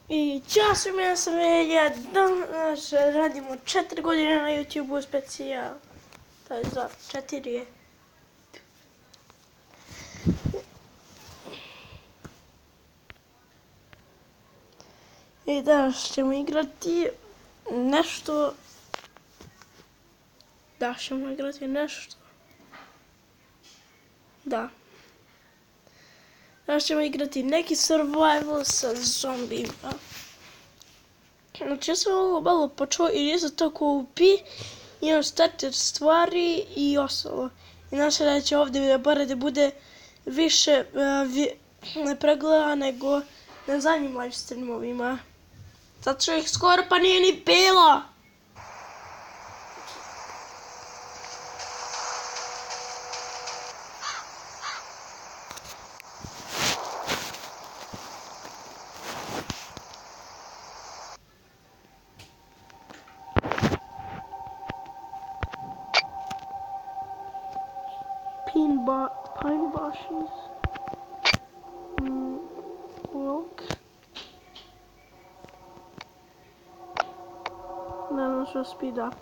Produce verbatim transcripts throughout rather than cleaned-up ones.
I ćao svima, ja sam Velja, danas radimo četiri godine na YouTube-u specijal, to je za četiri je. I danas ćemo igrati nešto, da ćemo igrati nešto, da. Danas ćemo igrati neki survival sa zombijima. Znači ja sam ovo malo počeo i nisam to kupi, imam starter stvari i ostalo. I naša da će ovdje bar da bude više uh, pregleda nego na zadnjim live streamovima. Zato što ih skoro pa nije ni bilo. Pine, pine bushes. Mm, look. Then let's just speed up.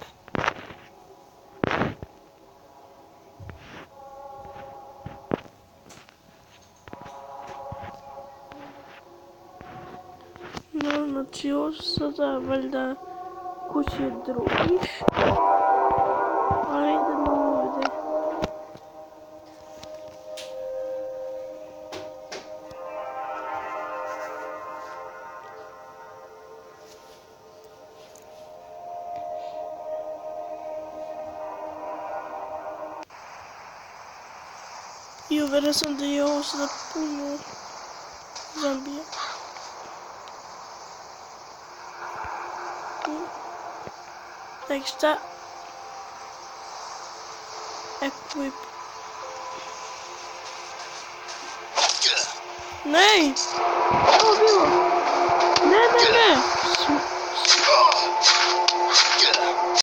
No, znači ovo su sada valjda kuće drugih. Ali idemo ovdje. I uveren sam da je ovo sada puno zombija. Tak šta? Equip. Nej! Što je bilo? Ne, ne, ne!